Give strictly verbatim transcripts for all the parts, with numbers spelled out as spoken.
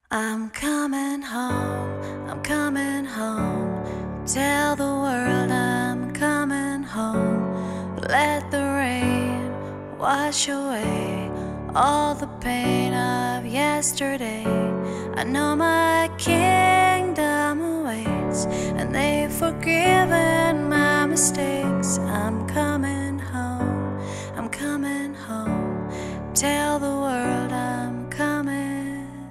I'm coming home, I'm coming home. Tell the world I'm coming home. Let the rain wash away all the pain of yesterday. I know my kingdom awaits, and they've forgiven my mistakes. I'm coming home, I'm coming home. Tell the world I'm coming.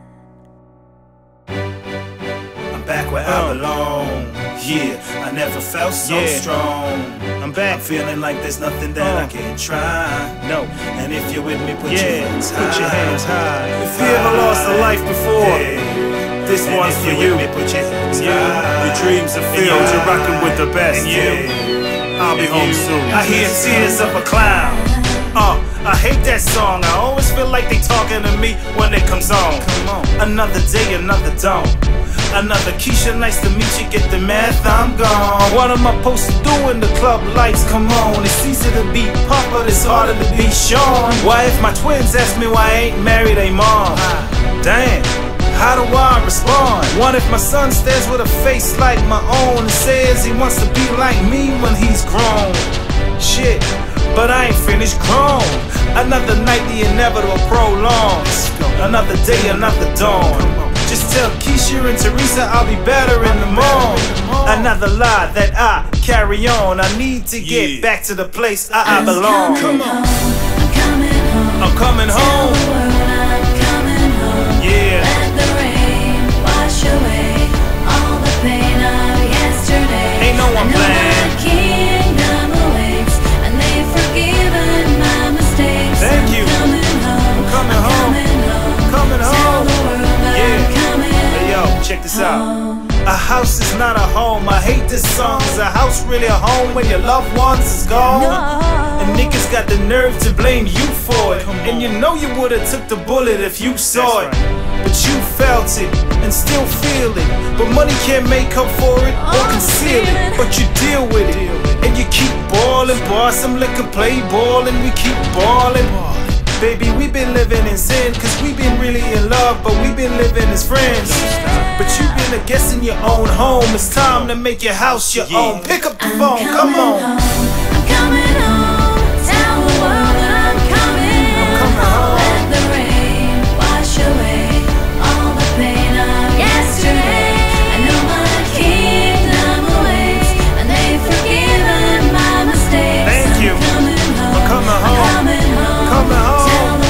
Back where I belong. Yeah, I never felt so yeah. strong. I'm back. I'm feeling like there's nothing that uh. I can't try. No. And if you're with me, put yeah. your hands high. Put your hands high. If you ever lost a life before, yeah. this and one's for you. Me, put your hands yeah. high. Your dreams are filled. You're rocking with the best. Yeah. I'll be home soon. I hear tears of a clown. Uh, I hate that song. I always feel like they talking to me when it comes on. Come on. Another day, another dawn. Another Keisha, nice to meet you, get the math, I'm gone. What am I supposed to do when the club lights come on? It's easy to be Pop, but it's harder to be Sean. Why if my twins ask me why I ain't married a mom? Damn, how do I respond? What if my son stares with a face like my own and says he wants to be like me when he's grown? Shit, but I ain't finished grown. Another night, the inevitable prolongs. Another day, another dawn. Just tell Keisha and Teresa I'll be better in the morning. Another lie that I carry on. I need to get yeah. back to the place I, I belong. Come on. I'm coming home. I'm coming home. Tell the world I'm coming home. Yeah. Let the rain wash away all the pain of yesterday. Ain't no one playing. My kingdom awaits, and they've forgiven my mistakes. Thank you. I'm coming home. I'm coming I'm home. Coming home. Coming home. Tell the world that yeah. I'm coming. Hey yo, check this out. A house is not a home. I hate this song. Is a house really a home when your loved ones is gone? No. And niggas got the nerve to blame you for it. And you know you would've took the bullet if you saw it. Right. But you felt it and still feel it. But money can't make up for it or conceal it. But you deal with it and you keep ballin'. Bar some liquor, play ball, and we keep ballin'. Baby, we been living in sin, cause we been really in love, but we been living as friends. But you been a guest in your own home. It's time to make your house your yeah. own. Pick up the I'm phone, come on. Home. I'm coming home. Tell the world that I'm coming. I'm coming home. Let the rain wash away all the pain of yesterday. I know my kingdom awaits, and they've forgiven my mistakes. Thank you. I'm coming home. I'm coming home. I'm coming home. Coming home.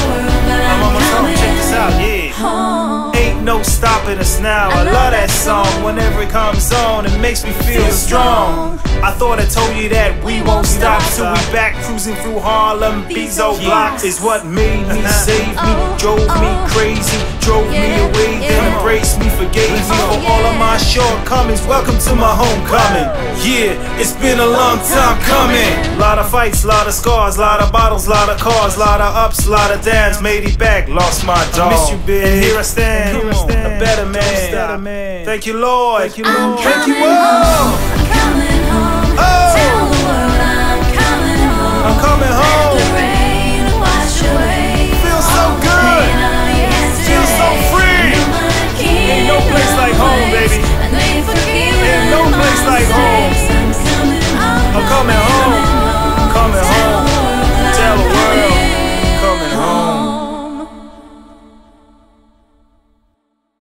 I'm almost home. Check this out, yeah. Home. Ain't no stopping us now. I, I love that song. Whenever it comes on, it makes me feel, feel strong. strong. I thought I told you that we won't stop till we back cruising through Harlem. Bezo blocks is what made me, saved me, drove me crazy, drove me away, then embraced me, forgave me for all of my shortcomings. Welcome to my homecoming. Yeah, it's been a long time coming. Lot of fights, lot of scars, lot of bottles, lot of cars, lot of ups, lot of downs. Made it back, lost my dog. I miss you, big. And here I stand, here I stand, a better man. Thank you, Lord. Thank you, Lord. Thank you, all. I'm coming home. Oh. Tell the world I'm coming home. I'm coming home.